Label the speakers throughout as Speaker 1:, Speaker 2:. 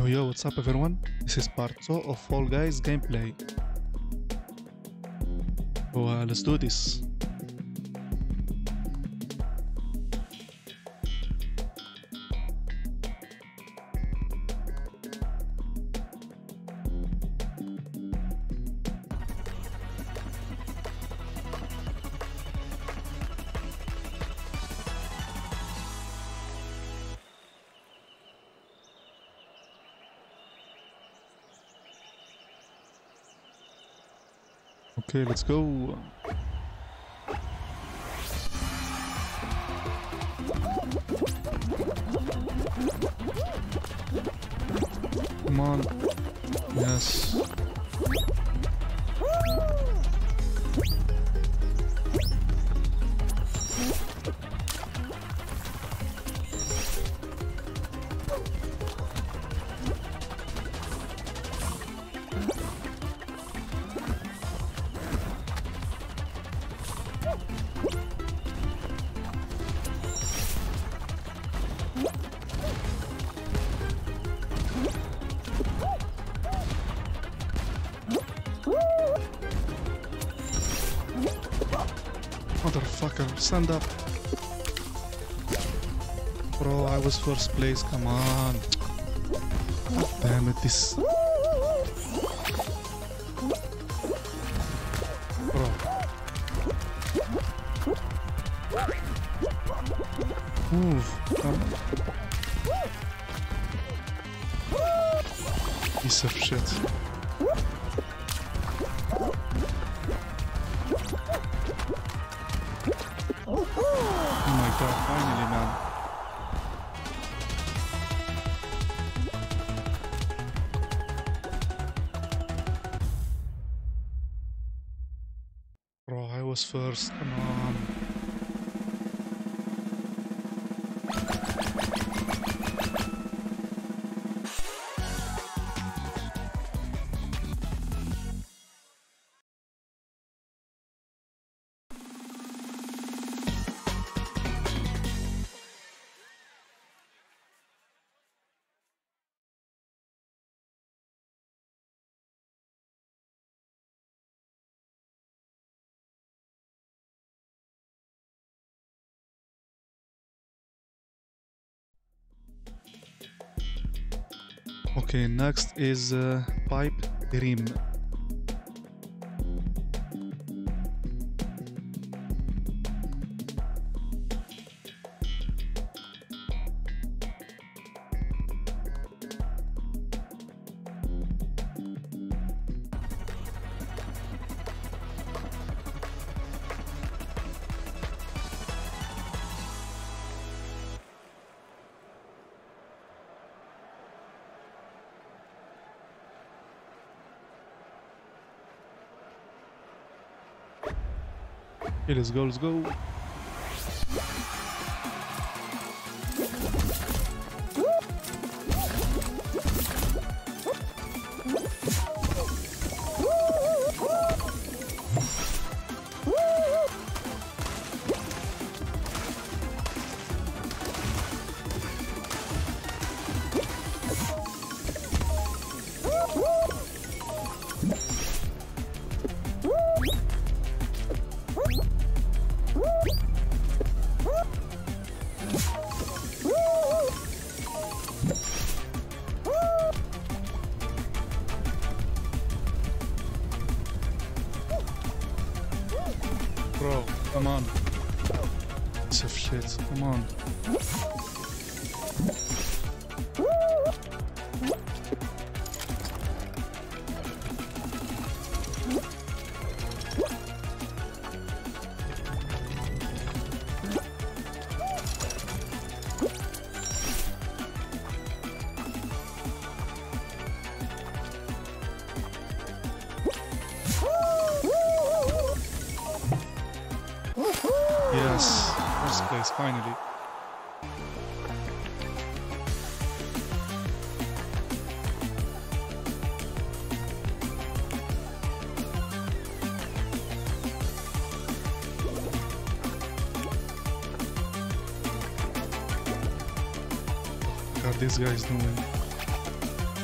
Speaker 1: Yo yo, what's up everyone? This is part 2 of Fall Guys gameplay. So let's do this. Okay, let's go. Come on. Yes. Motherfucker, stand up. Bro, I was first place, come on. God damn it, this... Bro. Move, come on. Piece of shit. Oh my god, finally, man. Bro, I was first, come on. Okay, next is Pipe Dream. Okay, let's go, let's go. Bro, come on. Piece of shit, come on. Yes, first place, finally. God, this guy is doing.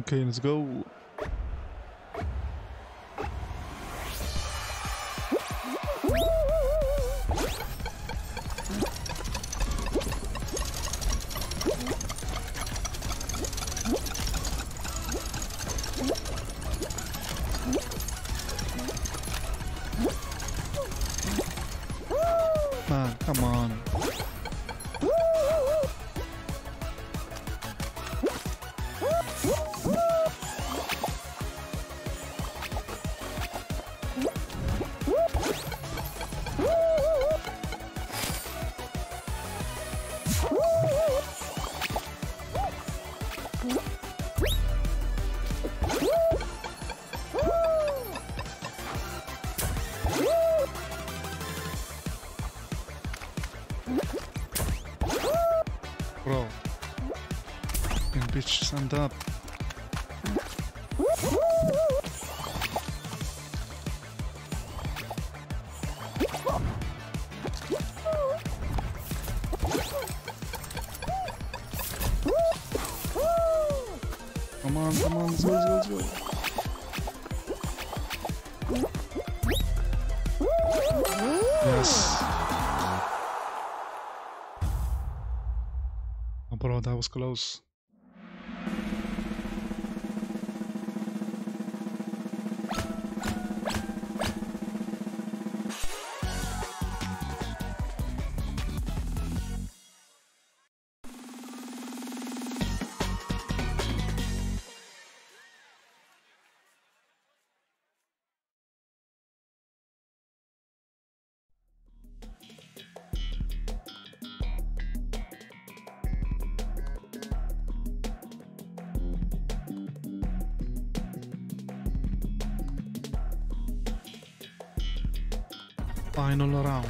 Speaker 1: Okay, let's go. Man, come on. Bro. Fucking bitch, stand up. Come on, let's go, let's go, let's go. Yes. Oh, bro, that was close. Final round.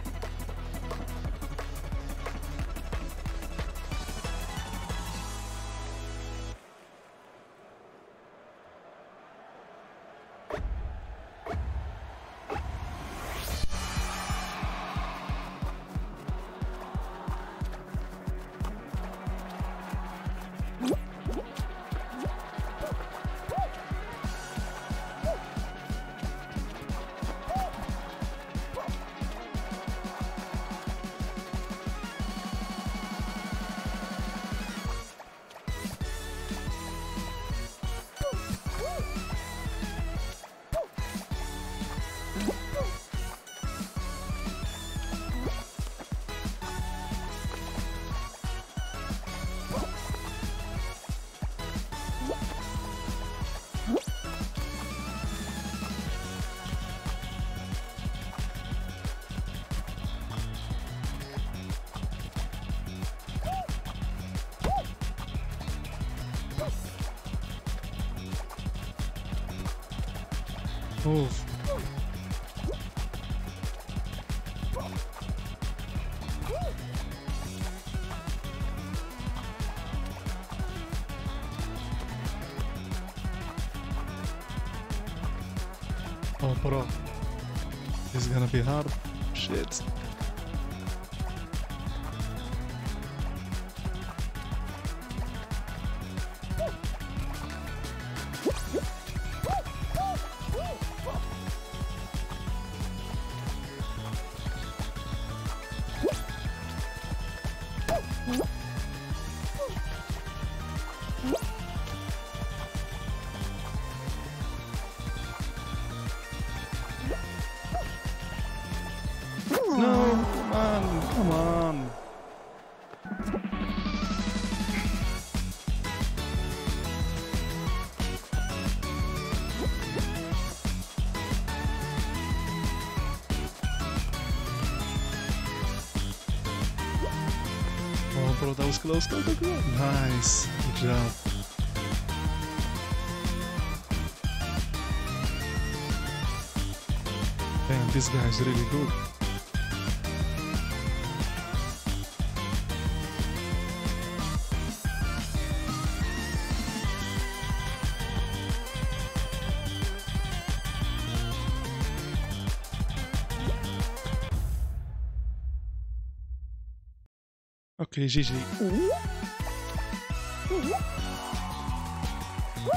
Speaker 1: Move. Oh, bro. This is gonna be hard. Shit. No, man, come on. Oh, bro, that was close. Go, go, go. Nice. Good job. Damn, this guy is really good. Okay, GG.